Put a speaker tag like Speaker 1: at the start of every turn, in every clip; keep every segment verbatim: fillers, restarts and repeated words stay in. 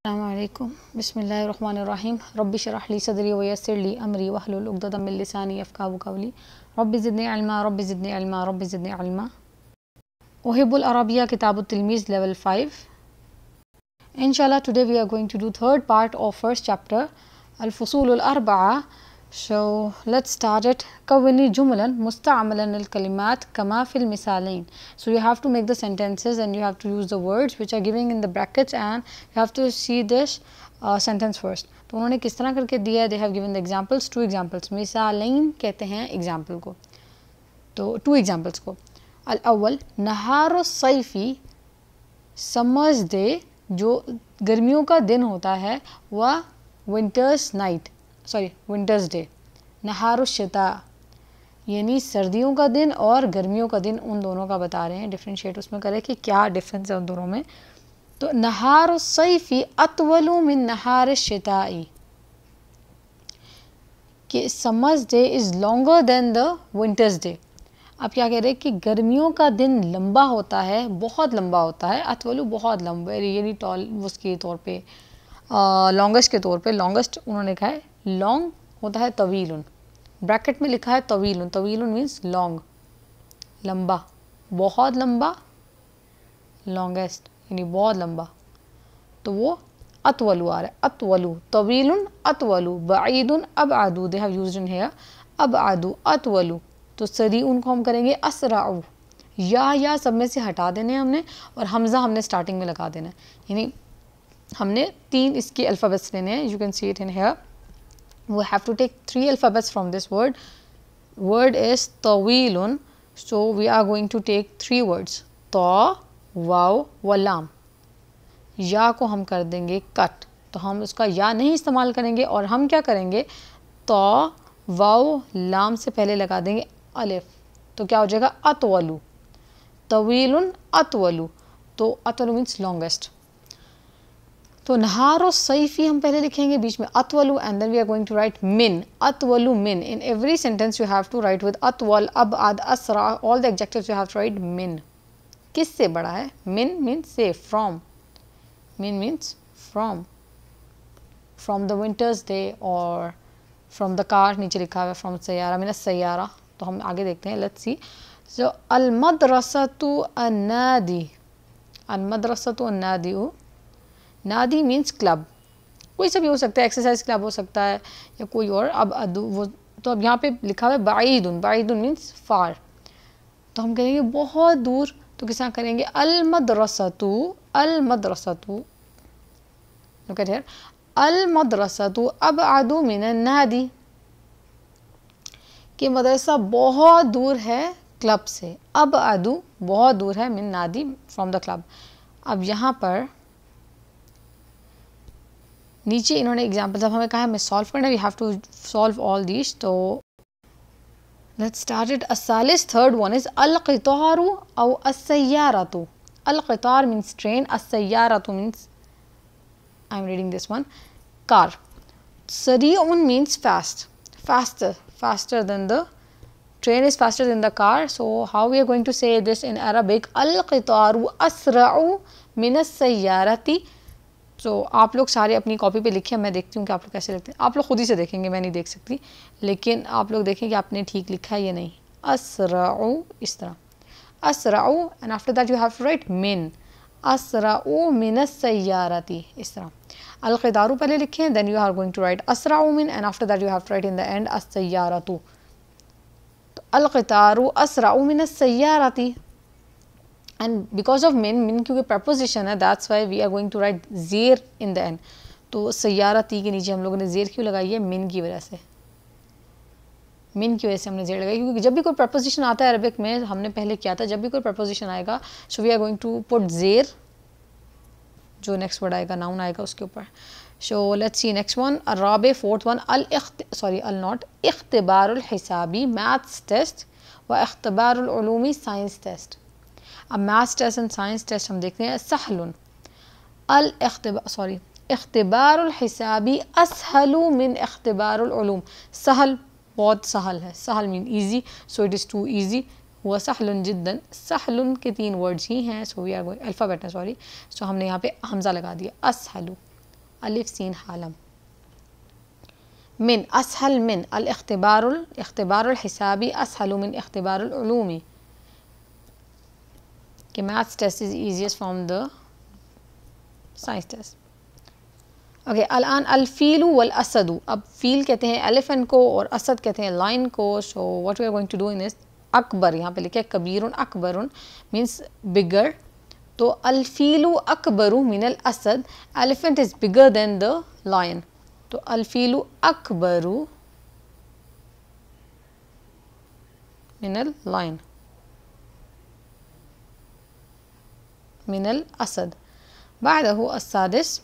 Speaker 1: अस्सलामुअलैकुम बिस्मिल्लाहिर्रहमानिर्रहीम रब्बि शरह ली सदरी व यस्सिर ली अमरी वहलुल उक़दतम मिन लिसानी यफ़क़हू क़ौली रब्बि ज़िदनी इल्मा रब्बि ज़िदनी इल्मा रब्बि ज़िदनी इल्मा। उहिब्बुल अरबिया किताबुत तिलमीज़ level five. Inshallah, today we are going to do third part of first chapter Al-Fusulul Arba'a. So let's start it. Kawwini jumlan musta'malan al-kalimat kama fil misalain. So you have to make the sentences and you have to use the words which are given in the brackets and you have to see this uh, sentence first. तो उन्होंने किस तरह करके दिया है? They have given the examples, two examples. मिसालैन कहते हैं example को, तो two examples को. अल-अव्वल नहार सैफी, समर्स डे जो गर्मियों का दिन होता है, वह winters night sorry winters day. नहार शिता यानी सर्दियों का दिन और गर्मियों का दिन, उन दोनों का बता रहे हैं, डिफ्रेंशिएट उसमें करें कि क्या डिफरेंस है उन दोनों में. तो नहार सैफी अतवलु मिन नहार शिताई, कि summers day is longer than the winters day. अब क्या कह रहे हैं कि गर्मियों का दिन लंबा होता है, बहुत लंबा होता है. अतवलु बहुत लंबा, यानी टॉल उसके तौर पे लॉन्गेस्ट के तौर पे. लॉन्गेस्ट उन्होंने लिखा है लॉन्ग होता है तवीलुन, ब्रैकेट में लिखा है तवीलुन. तवीलुन मीन्स लॉन्ग, लंबा, बहुत लंबा, लॉन्गेस्ट यानी बहुत लंबा. तो वो अतवलु आ रहा है. अतवलु तवीलुन अतवलु बईदुन अबअदु. They have used in here अबअदु अतवलु. तो सरी उनको हम करेंगे असराउ. या या सब में से हटा देने हैं हमने और हमज़ा हमने स्टार्टिंग में लगा देना है. यानी हमने तीन इसके अल्फ़ाबेट्स लेने हैं. You can see it in here. We have to take three alphabets from this word. Word is तवीलुन, so we are going to take three words, तो वाव व लाम. या को हम कर देंगे कट, तो हम उसका या नहीं इस्तेमाल करेंगे और हम क्या करेंगे, तो वाव लाम से पहले लगा देंगे अलिफ. तो क्या हो जाएगा अतवलु. तवीलुन अतवलु, तो अतवलु मीन्स लॉन्गेस्ट. तो नहार सैफी हम पहले लिखेंगे, बीच में अतवलु and then we are going to write मिन. अतवलु मिन. In every sentence you have to write with अतवल अबअद असरा, all the adjectives you have to write मिन. किससे बड़ा है? मिन मीन्स से, फ्रॉम. मिन means from, from the winters day और फ्रॉम द कार नीचे लिखा हुआ है फ्रॉम सैयारा मिन सैयारा. तो हम आगे देखते हैं. Let's see. सो अल मदरसतु अन्नादी. अल मदरसतु अन्नादी. नादी मीन्स क्लब, कोई सा भी हो सकता है, एक्सरसाइज क्लब हो सकता है या कोई और. अब अदु वो, तो अब यहाँ पे लिखा हुआ है बाईदुन. बाईदुन मीन्स फार, तो हम कहेंगे बहुत दूर. तो किस तरह करेंगे? अल मदरसतु. अल मदरसतु, लुक एट हियर. अल मदरसतु अबअदु मिन अन्नादी, कि मदरसा बहुत दूर है क्लब से. अबअदु बहुत दूर है, मिन नादी फ्रॉम द क्लब. अब यहाँ पर नीचे इन्होंने एग्जाम्पल, जब हमें कहा है हमें सॉल्व करना, we have to solve all these. तो लेट्स स्टार्ट इट. असालिस, थर्ड वन इज अल क़ितारु औ अस्सय्यारतु. अल क़ितार मीन्स ट्रेन, अस्सय्यारतु means, I am reading this one, car. Sari'un means fast, faster, faster than the train is faster than the car. So how we are going to say this in Arabic? Al-qitaru asra'u min as-sayyarati. So आप लोग सारे अपनी copy पे लिखिए, मैं देखती हूँ कि आप लोग कैसे लिखते हैं. आप लोग खुद ही से देखेंगे, मैं नहीं देख सकती, लेकिन आप लोग देखें कि आपने ठीक लिखा है या नहीं. असराउ इस तरह, असराउ and after that you have to write मिन. असराउ मिन as-sayyarati इस तरह. अल-क़ितारु पहले लिखें, then you are going to write असराउ मिन and after that you have to write in the end अस-सय्यारतु. तो अल-क़ितारु असराउ मिन अस-सय्यारति. एंड बिकॉज ऑफ मिन, मिन क्योंकि प्रपोजिशन है, that's why we are going to write ज़ेर इन द एंड. तो सय्यारति के नीचे हम लोगों ने ज़ेर क्यों लगाई है? मिन की वजह से. मिन की वजह से हमने ज़ेर लगाई, क्योंकि जब भी कोई प्रपोजिशन आता है अरबिक में, हमने पहले किया था, जब भी कोई प्रपोजिशन आएगा, so we are going to put ज़ेर, जो नेक्स्ट वर्ड आएगा, नाउन आएगा उसके ऊपर. So let's see next one. राबे, फोर्थ वन. अल सॉरी अल नॉट इख्तिबारुल हिसाबी, मैथ्स टेस्ट, व इख्तिबारुल उलूमी, साइंस टेस्ट. अब maths test and science test हम देखते हैं. सहलुन. अल इख्तिबार सॉरी इख्तिबारुल हिसाबी असहलु मिन इख्तिबारुल उलूम. सहल बहुत सहल है, सहल mean easy, so it is too easy. हुआ सहलन जिद्दन. सहलन के तीन वर्ड्स ही हैं, so we are going alphabet है सॉरी, सो हमने यहाँ पे हमज़ा लगा दिया. असहलु अलिफ सीन हालम। मिन असहल मिन अल इख्तिबारुल इख्तिबारुल हिसाबी असहलु मिन इख्तिबारुल उलूमी कि maths test is easiest from the science test. Okay, अलान अल फीलु वल असदु, अब फील कहते हैं एलिफेंट को और असद कहते हैं लाइन को। So what we are going to do in is अकबर, यहाँ पे लिखे कबीरुन अकबरुन मीन्स बिगर, तो अल फीलु अकबरु मिनल असद, elephant is bigger than the lion, तो अल फीलु अकबरु मिनल लायन मिनल असद। बादहु अस्सादिस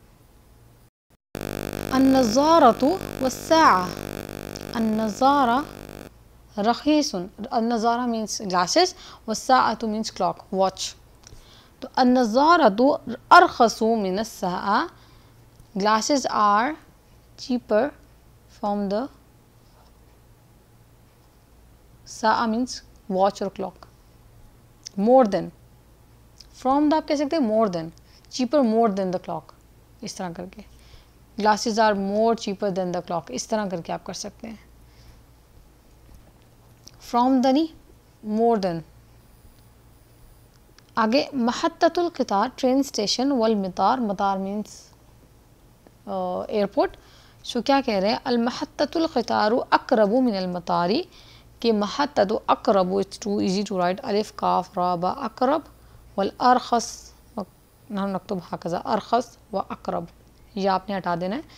Speaker 1: अन्नज़ारतु वस्साअ, अन्नज़ारा रखीसुन, अन्नज़ारा मीन्स ग्लासेस, वस्साअतु मीन्स क्लॉक वॉच, तो अन्नज़ारतु अरखसु मिनस्साअ, glasses are cheaper from the sa'a means watch or clock, more than, from the आप कह सकते हैं more than, cheaper more than the clock, इस तरह करके glasses are more cheaper than the clock, इस तरह करके आप कर सकते हैं। from the नहीं more than। आगे महत्ततुल क़ितार ट्रेन स्टेशन वल मतार, मतार मीन्स एयरपोर्ट। सो क्या कह रहे हैं, अल महत्ततुल क़ितारु अक़रबु मिनल मतारी, कि महत्ततु अक़रबु it's too easy to write अलिफ काफ रा बा अक़रब, वल अरखस हम नक्तुब हाकज़ा अरखस व अक़रब, ये आपने हटा देना है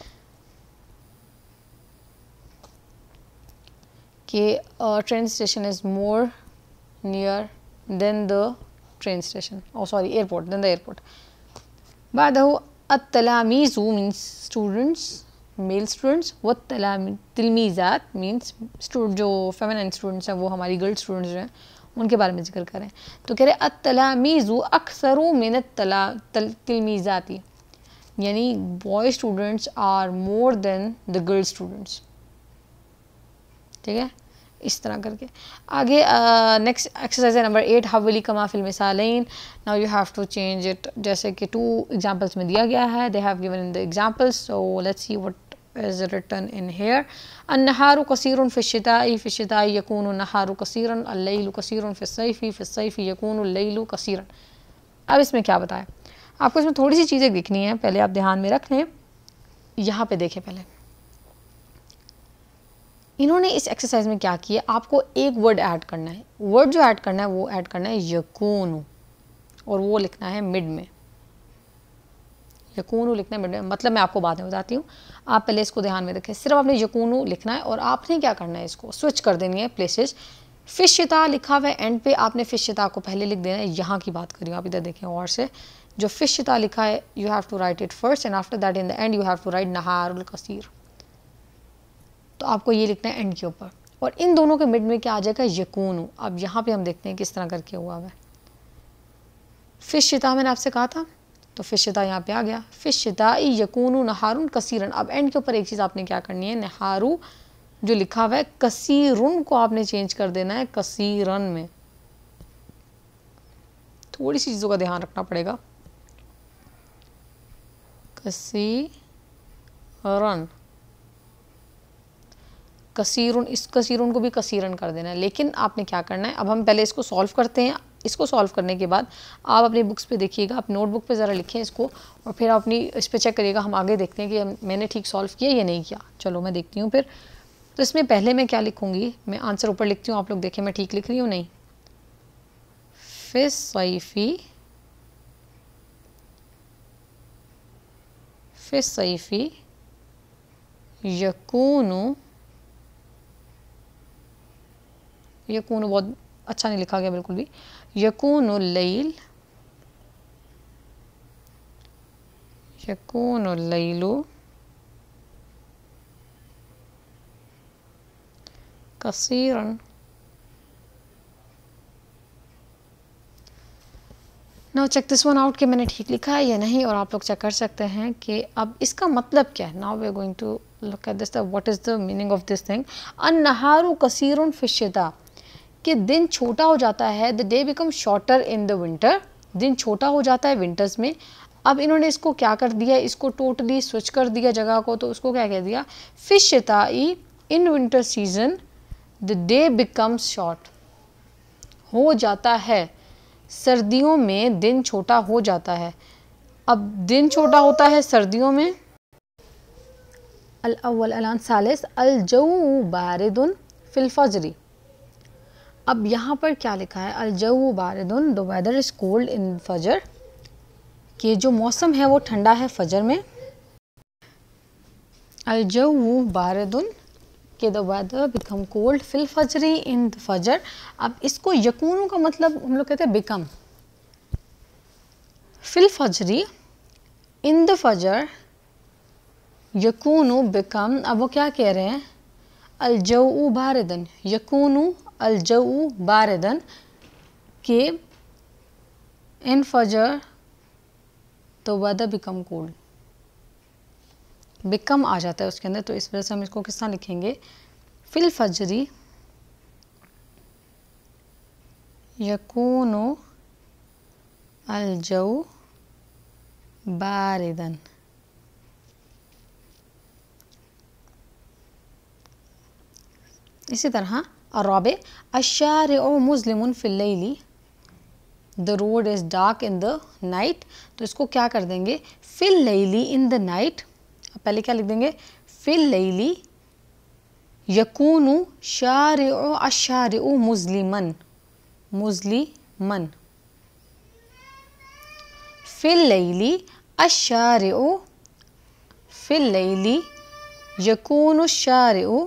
Speaker 1: कि train station is more near than the train station, oh sorry airport, then the airport. बादहु अत्तलामीज़ु मीन्स स्टूडेंट्स, मेल स्टूडेंट्स, व तिलमीज़ात मीन्स जो फेमिनिन स्टूडेंट्स हैं वो हमारी गर्ल स्टूडेंट्स जो हैं उनके बारे में जिक्र करें, तो कह रहे अत्तलामीज़ु अक्सरु मिन तिलमीज़ाती, यानी boy students are more than the girl students, ठीक है, इस तरह करके। आगे नेक्स्ट एक्सरसाइज है नंबर एट, हवली कमा फिल मिसालैन, now you have to change it, जैसे कि टू एग्जांपल्स में दिया गया है, they have given in the examples, so let's see what is written in here. अन्नहारु कसीरुन फि शिताई, फि शिताई यकूनु नहारु कसीरन, अल-लैलु कसीरुन फि सैफी, फि सैफी यकूनु अल-लैलु कसीरन। अब इसमें क्या बताएं आपको, इसमें थोड़ी सी चीज़ें दिखनी है, पहले आप ध्यान में रख लें। यहाँ पे देखें, पहले इन्होंने इस एक्सरसाइज में क्या किया, आपको एक वर्ड ऐड करना है, वर्ड जो ऐड करना है वो ऐड करना है यकूनु, और वो लिखना है मिड में, यकूनु लिखना है मिड में, मतलब मैं आपको बाद में बताती हूँ, आप पहले इसको ध्यान में रखें। सिर्फ आपने यकूनु लिखना है और आपने क्या करना है, इसको स्विच कर देनी है प्लेसेस। फिशिता लिखा हुआ है एंड पे, आपने फिशिता को पहले लिख देना है, यहाँ की बात करिए आप, इधर देखें और से, जो फिशिता लिखा है you have to write it first and after that in the end you have to write नहारुल कसीर, तो आपको ये लिखना है एंड के ऊपर, और इन दोनों के मिड में क्या आ जाएगा, यकूनु। अब यहाँ पे हम देखते हैं किस तरह करके हुआ है। फिशिता मैंने आपसे कहा था, तो फिशिता यहाँ पे आ गया, फिशिता यकूनु नहारुन कसीरन। अब एंड के ऊपर एक चीज़ आपने क्या करनी है, नहारू जो लिखा हुआ है कसीरुन को आपने चेंज कर देना है कसीरन में, थोड़ी सी चीज़ों का ध्यान रखना पड़ेगा। कसीरन, कसीरुन, इस कसीरुन को भी कसीरन कर देना है, लेकिन आपने क्या करना है, अब हम पहले इसको सॉल्व करते हैं। इसको सॉल्व करने के बाद आप अपनी बुक्स पे देखिएगा, आप नोटबुक पे ज़रा लिखें इसको, और फिर अपनी इस पे चेक करिएगा, हम आगे देखते हैं कि मैंने ठीक सॉल्व किया या नहीं किया। चलो मैं देखती हूँ फिर। तो इसमें पहले मैं क्या लिखूँगी, मैं आंसर ऊपर लिखती हूँ, आप लोग देखें मैं ठीक लिख रही हूँ नहीं। फिस सैफी, फिस सैफी यकूनु, यकूनु बहुत अच्छा नहीं लिखा गया बिल्कुल भी, यकूनु लैल, यकूनु लैलु कसीरन। Now check this one out कि मैंने ठीक लिखा है या नहीं, और आप लोग चेक कर सकते हैं कि अब इसका मतलब क्या है। Now we are going to look at this, what is the meaning of this thing. अन्नहारु कसीरुन फि शिता, कि दिन छोटा हो जाता है, the day become shorter in the winter, दिन छोटा हो जाता है विंटर्स में। अब इन्होंने इसको क्या कर दिया, इसको टोटली स्विच कर दिया जगह को, तो उसको क्या कह दिया, फिश शिताई in winter season the day becomes short, हो जाता है सर्दियों में दिन छोटा हो जाता है। अब दिन छोटा होता है सर्दियों में। अल अव्वल अलान सालिस अल जऊ बारिदुन फिल फजरी। अब यहाँ पर क्या लिखा है, अल जऊ बारिदुन, the weather is cold in फजर, कि जो मौसम है वो ठंडा है फजर में। अल जऊ बारिदुन के द वेदर बिकम कोल्ड फिल फजरी इन द फजर। अब इसको यकूनू का मतलब हम लोग कहते हैं बिकम, फिल फजरी इन द फजर यकूनू बिकम। अब वो क्या कह रहे हैं, अल जऊ बारिदन, यकूनू अल जऊ बारिदन के इन फजर तो वेदर बिकम कोल्ड, बिकम आ जाता है उसके अंदर, तो इस वजह से हम इसको किस तरह लिखेंगे, फिल फजरी यकूनु अल जऊ बारिदन। इसी तरह अराबे अशारिउ मुस्लिमुन फिल लैली, the road is dark in the night, तो इसको क्या कर देंगे, फिल लैली इन द नाइट। पहले क्या लिख देंगे, फिल लैली यकूनु शारिउ अशारिउ मुस्लिमन, मुस्लिमन, फिल लैली अशारिउ, फिल लैली यकूनु शारिउ,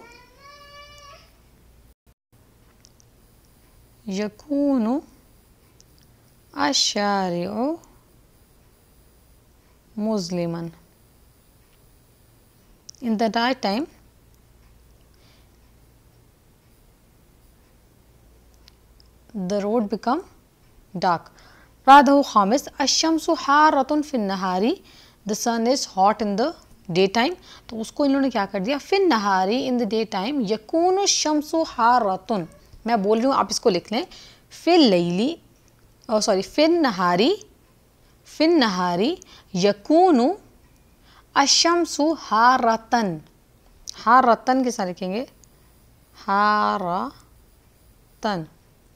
Speaker 1: यकूनु अशारिउ मुस्लिमन। In the night time, the road become dark. राधो खामिस अशम्सु हारतुन फिन नहारी, the sun is hot in the daytime, तो उसको इन्होंने क्या कर दिया, फिन नहारी इन द डे टाइम यकूनु शम्सु हारतुन। मैं बोल रही हूँ आप इसको लिख लें, फिल लैली और सॉरी फिन नहारी, फिन नहारी यकूनु अशम्सु हारतन, हारतन के साथ लिखेंगे, हारतन।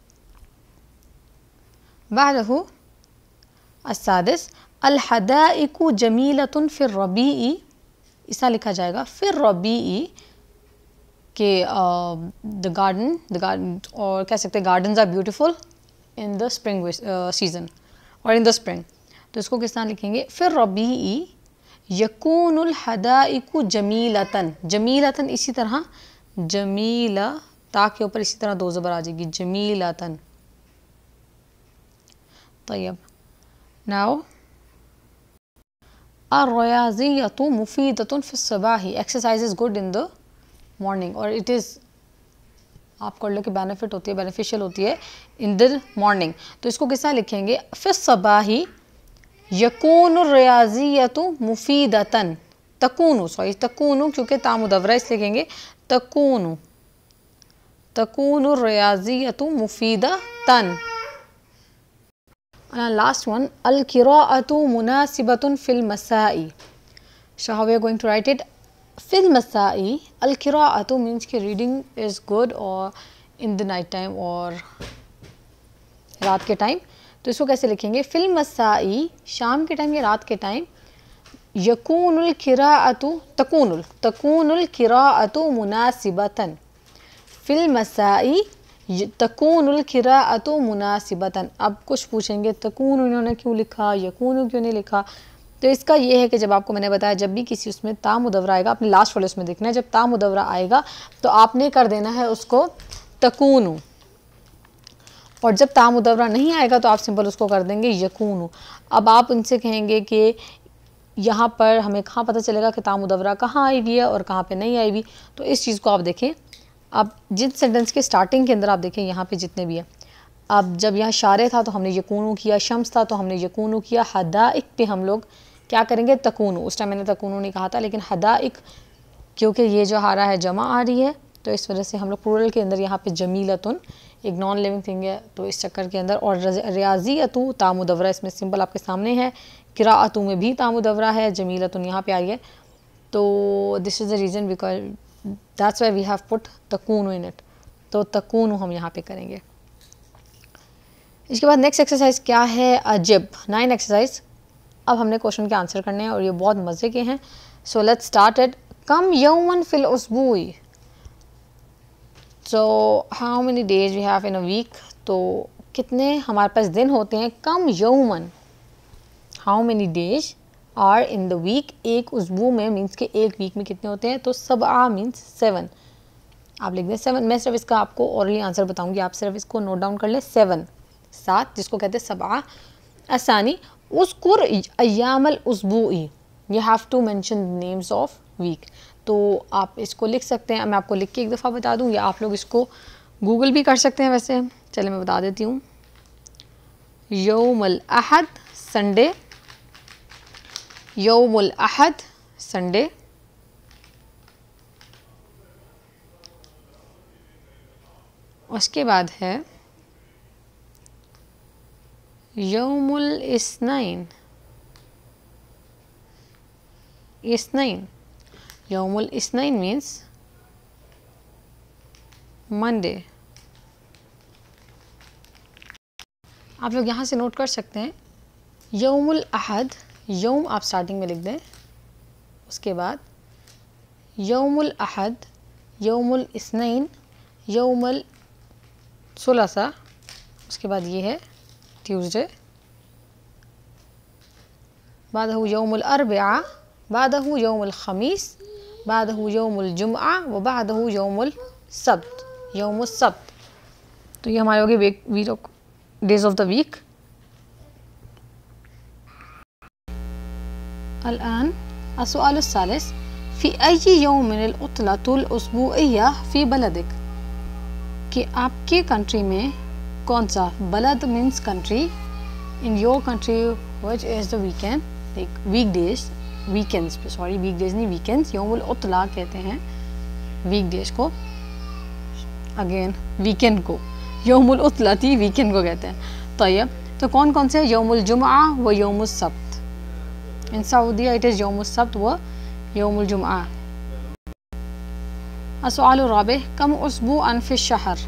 Speaker 1: बादहु अस्सादिस अल हदाइकु जमीलतुन फिर रबीई, ऐसा लिखा जाएगा, फिर रबीई के द गार्डन, द गार्डन और कह सकते हैं gardens are beautiful in the spring season और इन द स्प्रिंग, तो इसको किस तरह लिखेंगे, फिर रबीई यकूनुल हदाइकु जमीलतन, जमीलतन इसी तरह जमीला, ता के ऊपर इसी तरह दो ज़बर आ जाएगी, जमीलतन। तय्यब नाउ अर्रियाज़ियतु मुफीदतुन फिस सबाही, exercise is good in the morning, और इट इज़ आप कर लो कि बेनिफिट होती है, बेनिफिशियल होती है इन द मॉर्निंग, तो इसको किस तरह लिखेंगे, फिस सबाही यकूनु रियाज़ियतु मुफीदतन, तकूनु सॉरी तकूनु क्योंकि ता मुदव्वरा इसलिए लिखेंगे तकूनु, तकूनु रियाज़ियतु मुफीदतन। लास्ट वन अल क़िराअतु मुनासिबतुन फिल मसाई, so how we are going to write it, फिल मसाई अल क़िराअतु मीन्स कि रीडिंग इज़ गुड और इन द नाइट टाइम और रात के टाइम, तो इसको कैसे लिखेंगे, फिल मसाई शाम के टाइम या रात के टाइम, यकूनुल क़िराअतु तकूनुल, तकूनुल क़िराअतु मुनासिबतन, फिल मसाई तकूनुल क़िराअतु मुनासिबतन। अब कुछ पूछेंगे तकून उन्होंने क्यों लिखा, यकूनु क्यों नहीं लिखा, तो इसका ये है कि जब आपको मैंने बताया जब भी किसी उसमें ता मुदव्वरा आएगा, आपने लास्ट वाले उसमें देखना है, जब ता मुदव्वरा आएगा तो आपने कर देना है उसको तकूनु, और जब ता मुदव्वरा नहीं आएगा तो आप सिंपल उसको कर देंगे यकूनु। अब आप उनसे कहेंगे कि यहाँ पर हमें कहाँ पता चलेगा कि ता मुदव्वरा कहाँ आई हुई है और कहाँ पे नहीं आई हुई, तो इस चीज़ को आप देखें। अब जिस सेंटेंस के स्टार्टिंग के अंदर आप देखें यहाँ पे जितने भी हैं, अब जब यहाँ शारे था तो हमने यकूनु किया, शम्स था तो हमने यकूनु किया, हदाइक पे हम लोग क्या करेंगे तकूनु, उस टाइम मैंने तकूनु नहीं कहा था, लेकिन हदाइक क्योंकि ये जो हारा है जमा आ रही है तो इस वजह से हम लोग प्लूरल के अंदर यहाँ पे जमीलतुन एक नॉन लिविंग थिंग है, तो इस चक्कर के अंदर, और रियाज़ियतु ता मुदव्वरा इसमें सिंपल आपके सामने है किराअतु में भी तामुदवरा है, जमीलतुन यहाँ पे आई है, तो this is the reason because that's why we have put तकूनु इन इट, तो तकूनु हम यहाँ पे करेंगे। इसके बाद नेक्स्ट एक्सरसाइज क्या है, अजब, नाइन एक्सरसाइज। अब हमने क्वेश्चन के आंसर करने हैं और ये बहुत मज़े के हैं। So let's start it. कम यौमन फिल उसबूई, so how many days we have in a week, तो कितने हमारे पास दिन होते हैं। कम यौमन, how many days are in the week, एक उसबू में मीन्स के एक वीक में कितने होते हैं, तो सबआ मीन्स सेवन, आप लिख दें सेवन। मैं सिर्फ इसका आपको ओरली आंसर बताऊंगी, आप सिर्फ इसको नोट डाउन कर लें, सेवन, सात, जिसको कहते हैं सबआ। आसानी, उसकुर अय्यामल उसबूई, you have to mention names of week, तो आप इसको लिख सकते हैं। मैं आपको लिख के एक दफ़ा बता दूं, या आप लोग इसको गूगल भी कर सकते हैं वैसे, चले मैं बता देती हूँ। यौमुल अहद संडे, यौमुल अहद संडे, उसके बाद है यौमुल इस्नाइन, इस्नाइन, यौमुल इस्नाइन मीन्स मंडे। आप लोग यहाँ से नोट कर सकते हैं, यौमुल अहद, यौम आप स्टार्टिंग में लिख दें, उसके बाद यौमुल अहद, यौमुल इस्नाइन, यौमुल सुलसा, उसके बाद ये है ट्यूसडे, बादहु यौमुल अरबिआ, बादहु यौमुल खमीस, बादहु यौमुल जुमआ, व बादहु यौमुल सब्त, यौमुल सब्त। तो ये हमारे हो गए week weekdays of the week. अल-आन अस्सुआलु सालिस, फ़ी अय्यि यौमिन अल-उतलतुल उसबुइया फ़ी बलदिक, कि आपके कंट्री में कौन सा, बलद means country, in your country which is the weekend, like weekdays, weekends पे, सॉरी वीक डेज नहीं वीकेंड्स, यौमुल उतला कहते हैं वीक डेज को, अगेन वीकेंड को, यौमुल उतलाती वीकेंड को कहते हैं। तय्यब, तो कौन कौन से, यौमुल जुमआ व यौमुल सब्त, इन सऊदिया इट इज़ यौमुल सब्त व यौमुल जुमआ। अस्सुआलु राबिह, कम उसबुअन फ़ी शहर,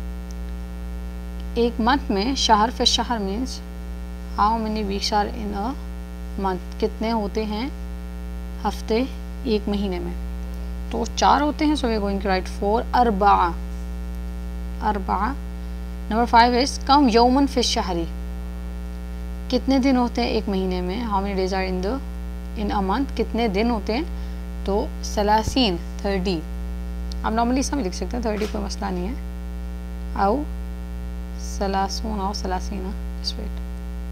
Speaker 1: एक मंथ में, शहर फ़ी शहर means how many weeks are in a month, कितने होते हैं हफ्ते एक महीने में, तो चार होते हैं, so we are going to write four, अरबा, अरबा। नंबर फाइव इज कम यौमन फ़ी शहरी, कितने दिन होते हैं एक महीने में, how many days are in the in a month, कितने दिन होते हैं, तो सलासीन, थर्टी, आप नॉर्मली इसमें लिख सकते हैं, थर्टी कोई मसला नहीं है, आओ सलासून और सलासीना, स्ट्रेट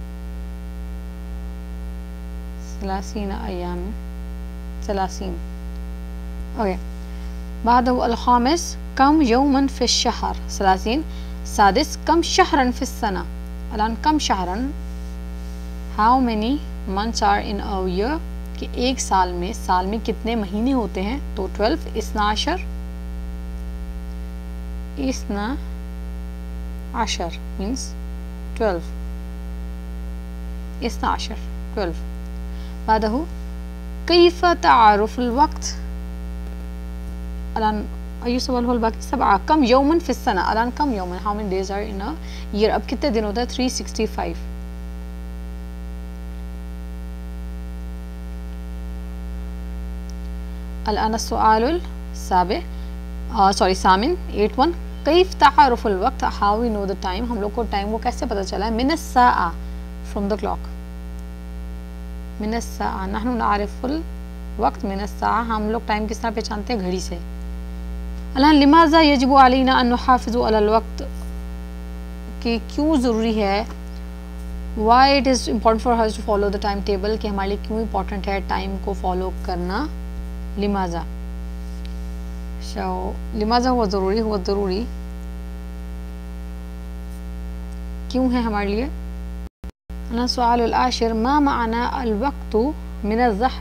Speaker 1: सलासीना अय्याम, सलासीन, ओके। बादहु अल-खामिस, कम यौमन फ़ी शहर, सलासीन। सादिस, कम शहरन फ़ी सना, अलान कम शहरन, how many months are in a year, कि एक साल में, साल में कितने महीने होते हैं, तो ट्वेल्व, इस्ना अशर, इस्ना अशर मीन्स ट्वेल्व, इस्ना अशर ट्वेल्व। बादहु कैफ़ तारुफुल वक्त, अलान अयुसवल बाकी सब, कम यौमन फ़ी सना, अलान कम यौमन, how many days are in a year, अब कितने दिन होता है, थ्री सिक्सटी फाइव। अल-आन अस्सुआलुल साबिह, सॉरी सामिन, एट वन, कैफ़ तारुफुल वक्त, how we know the time, हम लोग को टाइम को कैसे पता चला है, मिन अस्साआ, फ्रॉम द क्लॉक, मिन अस्साआ, नहनु नारिफुल वक्त मिन अस्साआ, हम लोग टाइम किस तरह पहचानते हैं, घड़ी से। अल्लाह, लिमाज़ा यजिबु अलैना अन नुहाफ़िज़ु अलल वक्त, कि क्यों ज़रूरी है, why it is important for us to follow the time table, कि हमारे लिए क्यों इम्पॉर्टेंट है टाइम को फॉलो करना, लिमाज़ा, सो लिमाज़ा हुआ ज़रूरी, हुआ ज़रूरी क्यों है हमारे लिए। अना सुआलुल आशिर, मा माना अल वक्तु मिन अज़्ज़हब,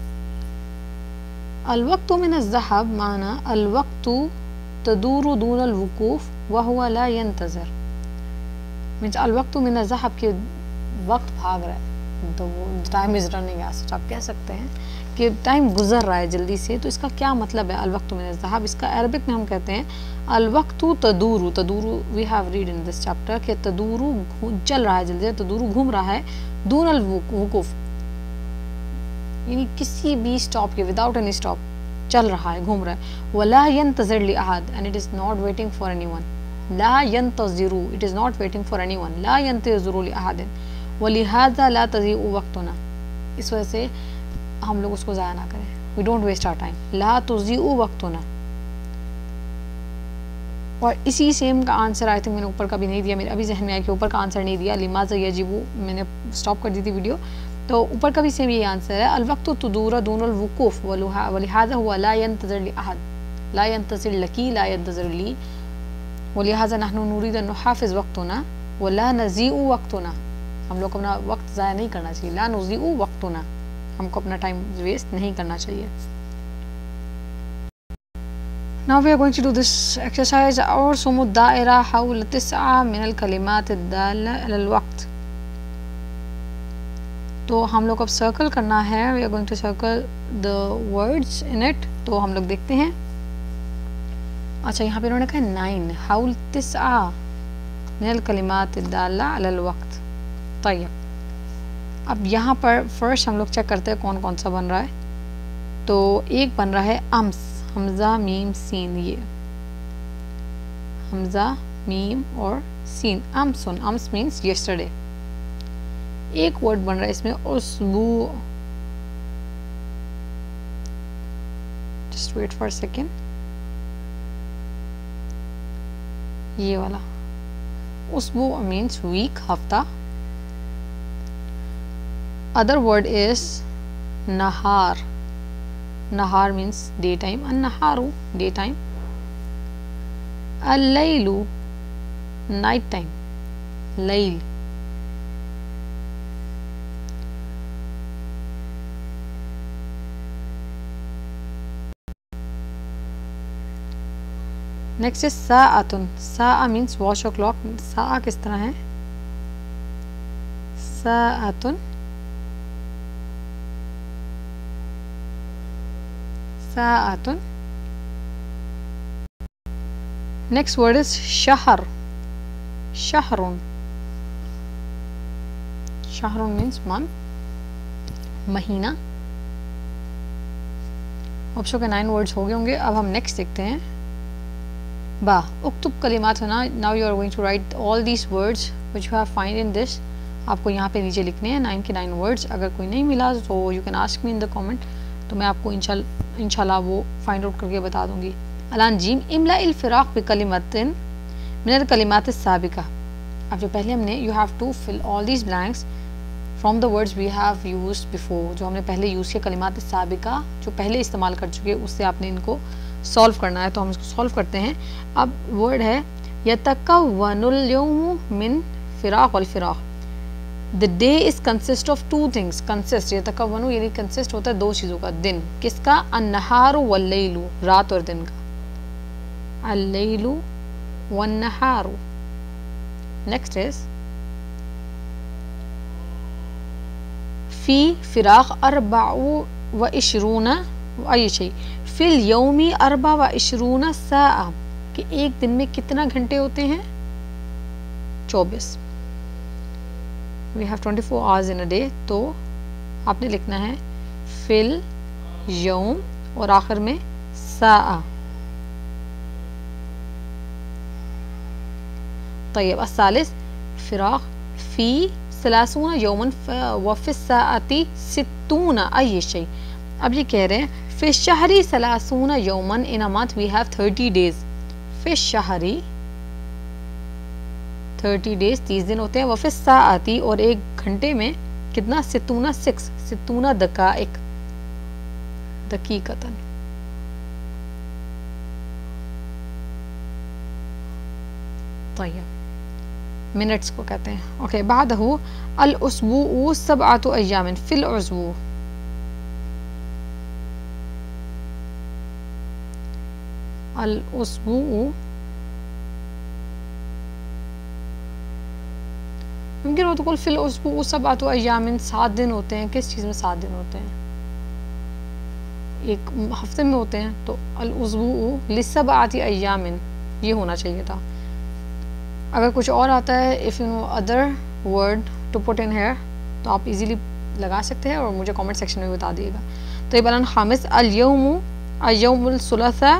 Speaker 1: अल वक्तु मिन अज़्ज़हब माना अल वक्तु तदूरु दून अल वुकूफ व हुवा ला यंतज़र, मीन्स अल वक्तु मिन अज़्ज़हब, के वक्त भाग रहा है, the time is running as, आप कह सकते हैं कि टाइम गुजर रहा है जल्दी से। तो इसका क्या मतलब है, अलवक्त मिन ज़हाब, इसका अरबिक में हम कहते हैं अलवक्तु तदूरु। तदूरु we have read in this chapter कि तदूरु चल रहा है जल्दी से, तदूरु घूम रहा है, दून अल वुकूफ यानी किसी भी स्टॉप के, विदाउट एनी स्टॉप चल रहा है, घूम रहा है। वला यंतज़िर लि अहद and it is not waiting for anyone. ला यंतज़िरु it is not waiting for anyone, ला यंतज़िरु लि अहद वलिहाज़ा ला तज़ीउ वक्तुना, इस वजह से हम लोग उसको ज़ाया ना करें, we don't waste our time. ला तुज़ीउ वक्तुना, और इसी सेम का आंसर आई थिंक मैंने ऊपर का भी नहीं दिया, मेरे अभी जहन में आया कि ऊपर का आंसर नहीं दिया, लिमाज़ा यजिबु मैंने स्टॉप कर दी थी वीडियो, तो ऊपर का भी सेम ये आंसर है, अलवक्तु तुदूर दूनुल वुकूफ वलिहाज़ा हुआ ला यंतज़िर लि अहद, ला यंतज़िर लकी, ला यंतज़िर ली, वलिहाज़ा नहनु नुरीद अन नुहाफ़िज़ वक्तुना वला नज़ीउ वक्तुना, हम लोग को अपना वक्त ज़ाया नहीं करना चाहिए। ला नुज़ीउ वक्तुना, हमको अपना टाइम वेस्ट नहीं करना चाहिए। Now we are going to do this exercise और सुमु दायरा हौल तिस्आ मिनल कलिमात अद्दाल्ला अलल वक्त। तो हम लोग अब सर्कल करना है, we are going to circle the words in it। तो हम लोग देखते हैं, अच्छा यहाँ पे उन्होंने कहा नाइन, हौल तिस्आ मिनल कलिमात अद्दाल्ला अलल वक्त। तय्यब, अब यहाँ पर फर्स्ट हम लोग चेक करते हैं कौन कौन सा बन रहा है। तो एक बन रहा है अम्स, हमज़ा मीम सीन, ये हमज़ा मीम और सीन, अम्सुन, अम्स मीन्स यस्टरडे। एक वर्ड बन रहा है इसमें उसबू, जस्ट वेट फॉर सेकेंड, ये वाला उसबू मीन्स वीक, हफ्ता। Other word is nahar. Nahar means daytime. An-naharu, daytime. Al-laylu, nighttime. Layl. Next is sa'atun. Sa'a means watch o'clock. Sa'a किस तरह है? Sa'atun. Sa'atun. Next word is shahr. Shahrun. Shahrun means month, महीना। Option के nine words हो गए होंगे। अब हम नेक्स्ट देखते हैं, बा उक्तुब कलिमात होना। Now you are going to write all these words which you have find in this. आपको यहाँ पे नीचे लिखने हैं नाइन के नाइन वर्ड्स। अगर कोई नहीं मिला तो you can ask me in the comment, तो मैं आपको इंशाल्लाह इंशाल्लाह वो फाइंड आउट करके बता दूंगी। अलान जीम, इमला इल फिराक बिकलिमतिन मिनल कलिमात साबिका। अब जो पहले हमने, you have to fill all these blanks from the words we have used before, जो हमने पहले यूज़ किया कलिमात साबिका, जो पहले इस्तेमाल कर चुके, उससे आपने इनको सॉल्व करना है। तो हम इसको सॉल्व करते हैं। अब वर्ड है यतकव्वनुल यौमु मिन फिराक वल फिराक। The day is consist of two things. Consist, यतकव्वनु यानी कंसिस्ट होता है दो चीज़ों का। दिन किसका? अन्नहारु वल्लैलु, रात और दिन का। अल्लैलु वन्नहारु। नेक्स्ट इज फी फिराक अरबाउ व इशरूना व शै। फिल यौमी अरबा व इशरूना साआ, कि एक दिन में कितना घंटे होते हैं? चौबीस। We have twenty four hours in a day. तो आपने लिखना है फिल यौम और आखिर में साआ। तय्यब, अस्सालिस फिराक फी सलासूना यौमन व फी साअती सित्तूना अय शै। अब ये कह रहे हैं फिश शहरी सलासूना यौमन, in a month we have thirty days. फिश शहरी थर्टी डेज, तीस दिन होते हैं। वफिस साआती, और एक घंटे में कितना? सितूना सिक्स, सितूना दकाइक, दकीकतन। तय्यब, मिनट्स को कहते हैं। ओके, बादहु अल उसबू सबअतु अय्यामिन फिल उज़्बू। अल उसबू मुमकिन हो तो कुल फिल उसबू सबअतु अय्यामिन, सात दिन होते हैं। किस चीज़ में सात दिन होते हैं? एक हफ्ते में होते हैं, तो अल उस्बू लिस्सबअति अय्यामिन ये होना चाहिए था। अगर कुछ और आता है, if you know other word to put in here, तो आप इजीली लगा सकते हैं और मुझे कमेंट सेक्शन में बता दिएगा। तो ये बयान खामिस अल यौमु अय्यौमुल Sulsa.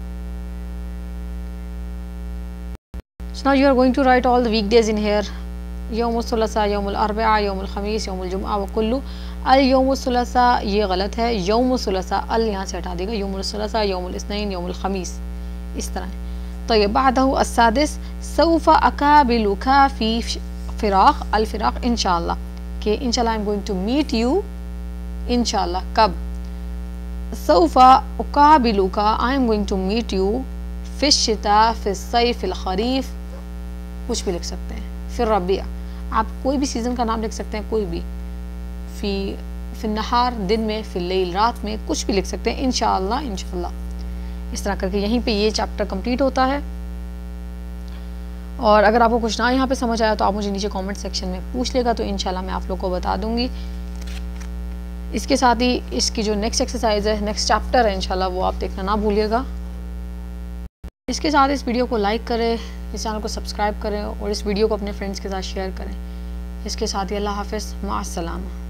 Speaker 1: So now you are going to write all the weekdays in here. यौमुल Sulsa, यौमुल अरबआ, यौमुल खमीस, यौमुल जुम्आ व कुल्लु। अल यौमुल सुलसा ये गलत है, यौमुल सुलसा अल यहाँ से हटा देगा। यौमुल सुलसा, यौमुल इस्नैन, यौमुल खमीस, इस तरह। तो ये बादहु अस्सादिस सौफा अकाबिलुका फी फिराक अल फिराक इंशाअल्लाह, कि इंशाअल्लाह I am going to meet you इंशाअल्लाह। कब? सौफा अकाबिलुका I am going to meet you फिश शिता फिश सैफ फिल खरीफ, कुछ भी लिख सकते हैं। फिर रबिया, आप कोई भी सीज़न का नाम लिख सकते हैं, कोई भी। फ़ी फिर नहार दिन में, फिर लैल रात में, कुछ भी लिख सकते हैं। इंशाअल्लाह इंशाअल्लाह इस तरह करके यहीं पे ये चैप्टर कंप्लीट होता है। और अगर आपको कुछ ना यहाँ पे समझ आया तो आप मुझे नीचे कमेंट सेक्शन में पूछ लेगा, तो इंशाल्लाह मैं आप लोग को बता दूँगी। इसके साथ ही इसकी जो नेक्स्ट एक्सरसाइज है, नेक्स्ट चैप्टर है इंशाल्लाह, वो आप देखना ना भूलिएगा। इसके साथ इस वीडियो को लाइक करें, इस चैनल को सब्सक्राइब करें और इस वीडियो को अपने फ्रेंड्स के साथ शेयर करें। इसके साथ ही अल्लाह हाफ़िज़, माअस्सलामा।